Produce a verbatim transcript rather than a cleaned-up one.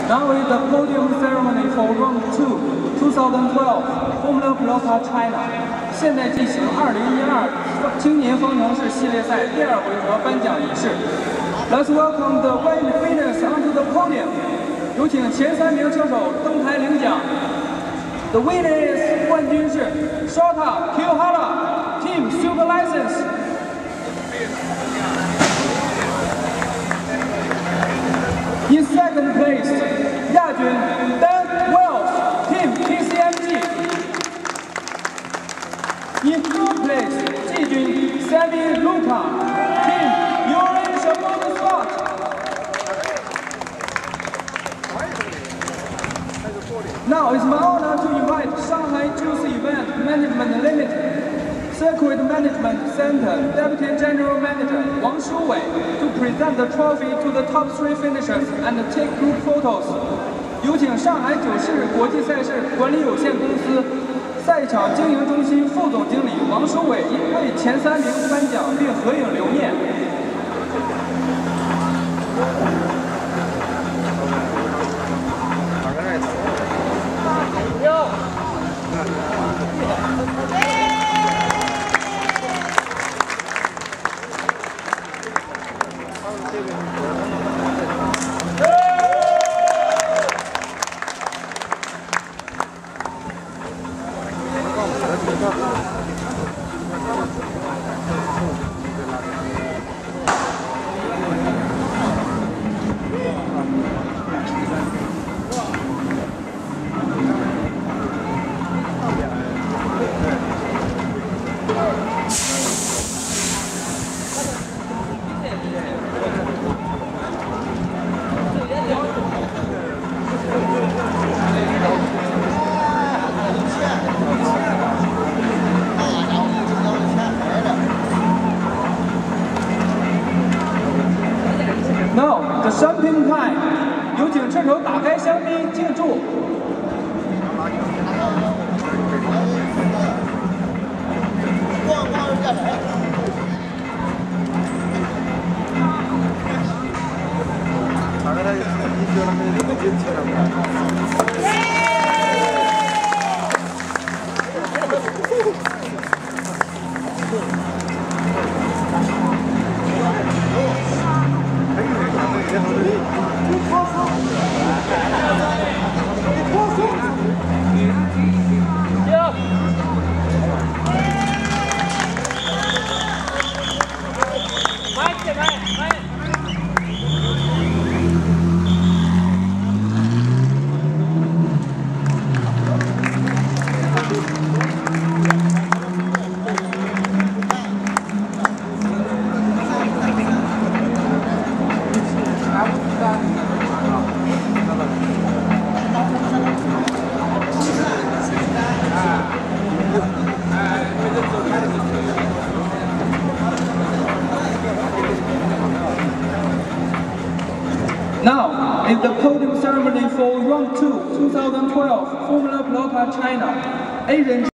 Now is the podium ceremony for Round two, twenty twelve Formula Pilota China。现在进行二零一二青年方程式系列赛第二回合颁奖仪式。Let's welcome the winners onto the podium。有请前三名车手登台领奖。The winners 冠军是 Shota Kyohara Team Super License。 In second place， 亚军 Dan Wells Team P C M G。In third place， 季军 Sammy Luca Team Eurasia Motorsport。Now it's my honor to invite Shanghai Juice Event Management Limited Circuit Management Center Deputy General Manager Wang Shuwei to present the trophy to the top three finishers and take group photos. 有请上海九世国际赛事管理有限公司赛场经营中心副总经理王书伟为前三名颁奖并合影留念。Now the champagne time， 有请车手打开香槟庆祝。Now is the podium ceremony for Round two, twenty twelve Formula Pilota China. A 人